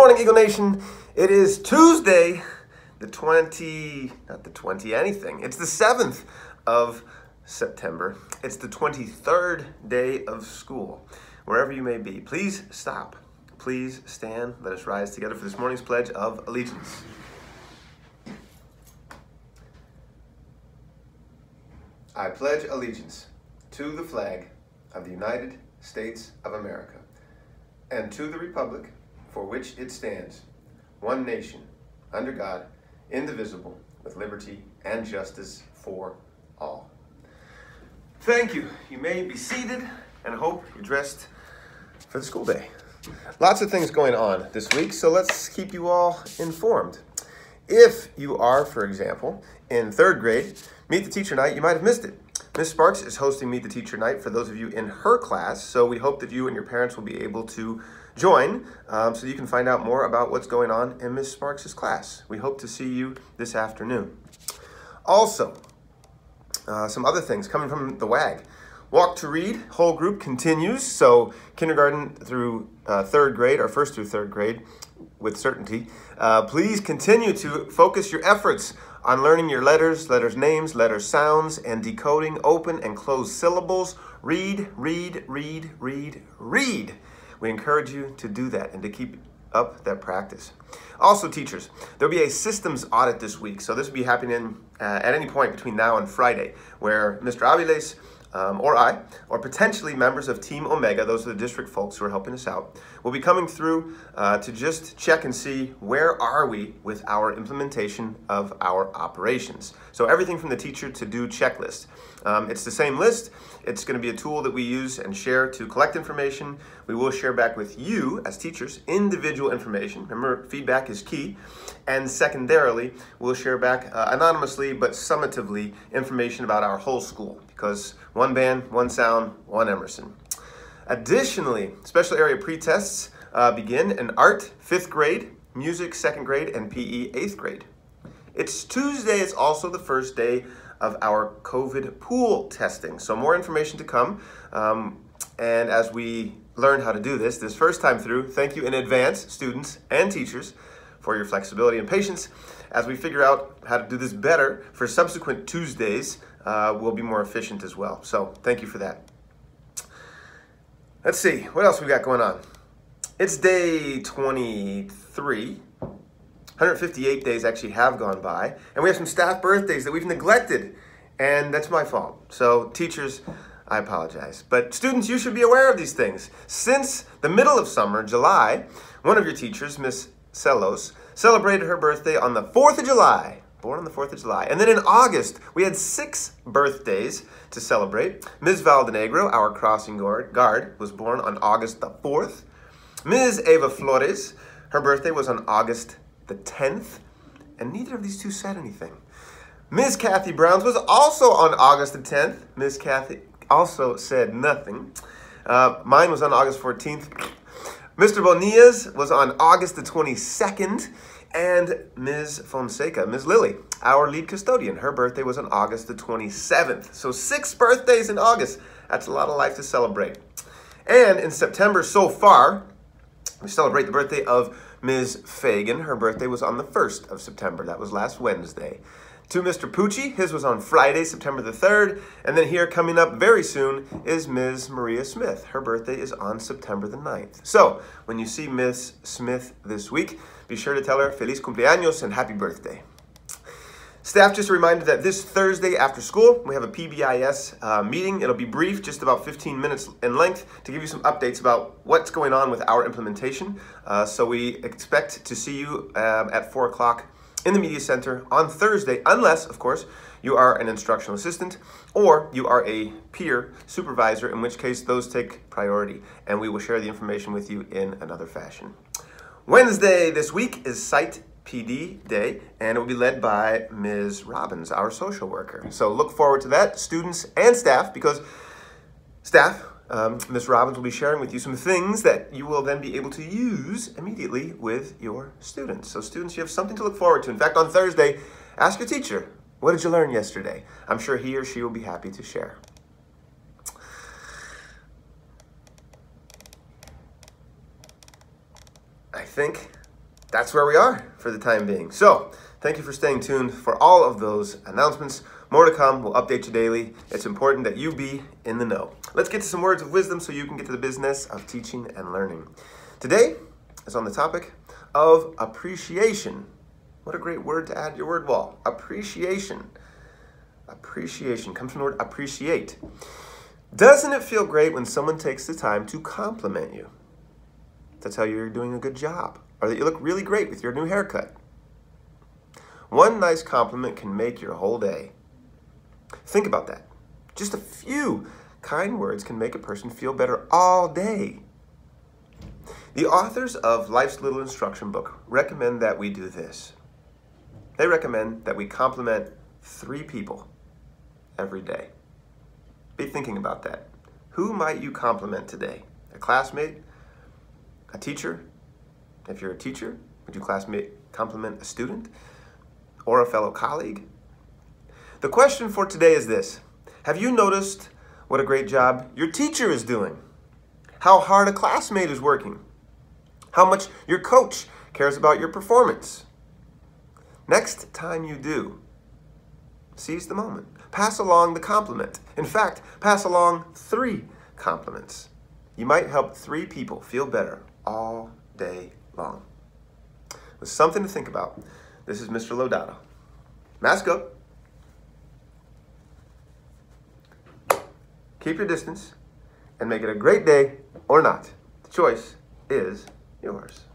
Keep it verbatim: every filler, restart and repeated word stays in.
morning, Eagle Nation. It is Tuesday, the twenty, not the twenty anything. It's the seventh of September. It's the twenty-third day of school. Wherever you may be, please stop. Please stand. Let us rise together for this morning's Pledge of Allegiance. I pledge allegiance to the flag of the United States of America and to the republic for which it stands, one nation, under God, indivisible, with liberty and justice for all. Thank you. You may be seated, and I hope you're dressed for the school day. Lots of things going on this week, so let's keep you all informed. If you are, for example, in third grade, Meet the Teacher Night, you might have missed it. Miz Sparks is hosting Meet the Teacher Night for those of you in her class, so we hope that you and your parents will be able to join um, so you can find out more about what's going on in Miz Sparks' class. We hope to see you this afternoon. Also, uh, some other things coming from the W A G. Walk to Read whole group continues, so kindergarten through uh, third grade, or first through third grade, with certainty. Uh, please continue to focus your efforts on learning your letters, letters names, letter sounds, and decoding open and closed syllables. Read, read, read, read, read. We encourage you to do that and to keep up that practice. Also, teachers, there'll be a systems audit this week, so this will be happening uh, at any point between now and Friday, where Mister Aviles Um, or I, or potentially members of Team Omega, those are the district folks who are helping us out, will be coming through uh, to just check and see where are we with our implementation of our operations. So everything from the teacher to do checklist. Um, it's the same list. It's going to be a tool that we use and share to collect information. We will share back with you as teachers individual information. Remember, feedback is key. And secondarily, we'll share back uh, anonymously but summatively information about our whole school, because one band, one sound, one Emerson. Additionally, special area pre-tests uh, begin in art, fifth grade, music, second grade, and P E, eighth grade. It's Tuesday. It's also the first day of our COVID pool testing. So more information to come. Um, and as we learn how to do this, this first time through, thank you in advance, students and teachers, for your flexibility and patience. As we figure out how to do this better for subsequent Tuesdays, uh, we'll be more efficient as well. So thank you for that. Let's see, what else we got going on? It's day twenty-three. one hundred fifty-eight days actually have gone by, and we have some staff birthdays that we've neglected, and that's my fault. So teachers, I apologize. But students, you should be aware of these things. Since the middle of summer, July, one of your teachers, Miss Celos, celebrated her birthday on the fourth of July, born on the fourth of July. And then in August, we had six birthdays to celebrate. Miz Valdenegro, our crossing guard, guard, was born on August the fourth. Miz Eva Flores, her birthday was on August the tenth, and neither of these two said anything. Miz Kathy Browns was also on August the tenth. Miz Kathy also said nothing. Uh, mine was on August fourteenth. Mister Bonilla's was on August the twenty-second, and Miz Fonseca, Miz Lily, our lead custodian, her birthday was on August the twenty-seventh. So six birthdays in August. That's a lot of life to celebrate. And in September so far, we celebrate the birthday of Miz Fagan. Her birthday was on the first of September. That was last Wednesday. To Mister Pucci, his was on Friday, September the third. And then here coming up very soon is Miz Maria Smith. Her birthday is on September the ninth. So when you see Miz Smith this week, be sure to tell her Feliz Cumpleaños and happy birthday. Staff, just a reminder that this Thursday after school, we have a P B I S uh, meeting. It'll be brief, just about fifteen minutes in length, to give you some updates about what's going on with our implementation. Uh, so we expect to see you um, at four o'clock in the Media Center on Thursday, unless, of course, you are an instructional assistant or you are a peer supervisor, in which case those take priority, and we will share the information with you in another fashion. Wednesday this week is Site P D Day, and it will be led by Miz Robbins, our social worker. So look forward to that, students and staff, because staff, um, Miz Robbins will be sharing with you some things that you will then be able to use immediately with your students. So students, you have something to look forward to. In fact, on Thursday, ask your teacher, what did you learn yesterday? I'm sure he or she will be happy to share. I think that's where we are for the time being. So thank you for staying tuned for all of those announcements. More to come. We'll update you daily. It's important that you be in the know. Let's get to some words of wisdom so you can get to the business of teaching and learning. Today is on the topic of appreciation. What a great word to add to your word wall. Appreciation. Appreciation comes from the word appreciate. Doesn't it feel great when someone takes the time to compliment you? To tell you you're doing a good job, or that you look really great with your new haircut. One nice compliment can make your whole day. Think about that. Just a few kind words can make a person feel better all day. The authors of Life's Little Instruction Book recommend that we do this. They recommend that we compliment three people every day. Be thinking about that. Who might you compliment today? A classmate? A teacher? If you're a teacher, would you classmate compliment a student or a fellow colleague? The question for today is this. Have you noticed what a great job your teacher is doing? How hard a classmate is working? How much your coach cares about your performance? Next time you do, seize the moment. Pass along the compliment. In fact, pass along three compliments. You might help three people feel better all day long. With something to think about, this is Mister Lodato. Mask up. Keep your distance and make it a great day or not. The choice is yours.